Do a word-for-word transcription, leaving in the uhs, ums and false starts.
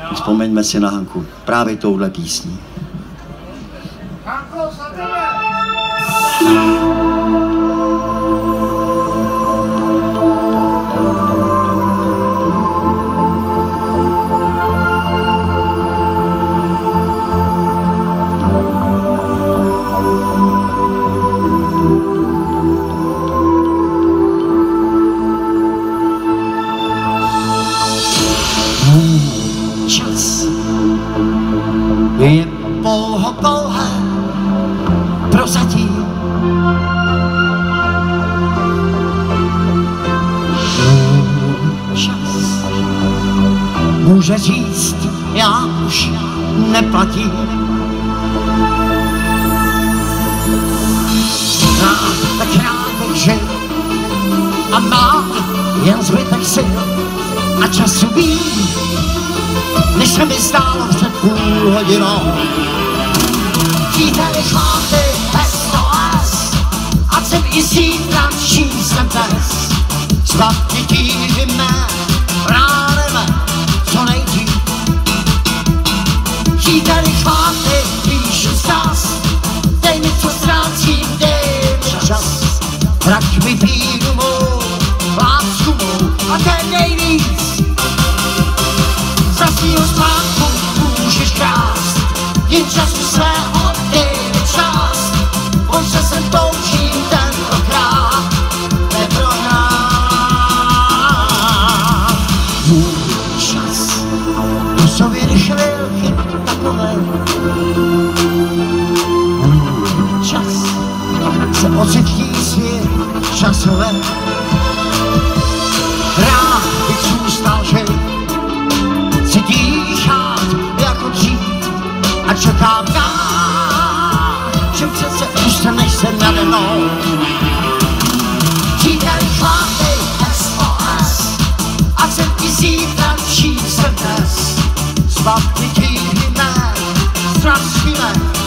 Vzpomeňme si na Hanku právě touhle písní. Hanko, za tebe! Čas je pouho pouhé prozatím. Čas může říct, já už neplatím. Já tak rád bych žil a mám jen zbytek sil a času víc, než se mi zdálo před půl hodinou. Příteli chváty S O S, ať jsem i zítra, čím jsem dnes. Svatě tížíme, ráneme, co nejdřív. Příteli chváty, píšu zas, dej mi, co ztrácím, dej mi čas. Vrať mi víru mou, lásku mou a ten nejvíc. Za svýho spánku můžeš krást, jen času svého dej mi část. Pojď se sem toužím tentokrát neprohrát. Můj čas, to jsou jen chvilky takové. Můj čas se ocití svět časové. Rád bych zůstal žil, si dýchat jako dřív a čekám dál, že přece ustaneš se nade mnou. Příteli chváty S O S, ať jsem ti zítra, čím jsem dnes. Svatě tíhy mé, strach svíme,